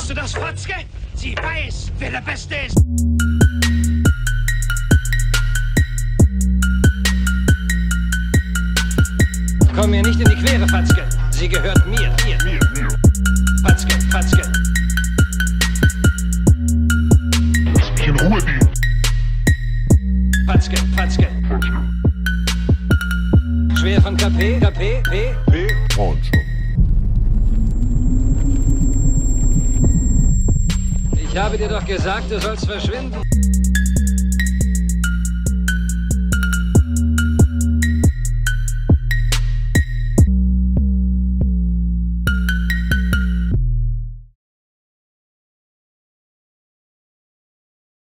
Hörst du das, Fotzke? Sie weiß, wer der Beste ist. Komm mir nicht in die Quere, Fatzke. Sie gehört mir. Mir. Fatzke. Lass mich in Ruhe, die. Fatzke. Schwer von KP. Und schon. Ich habe dir doch gesagt, du sollst verschwinden.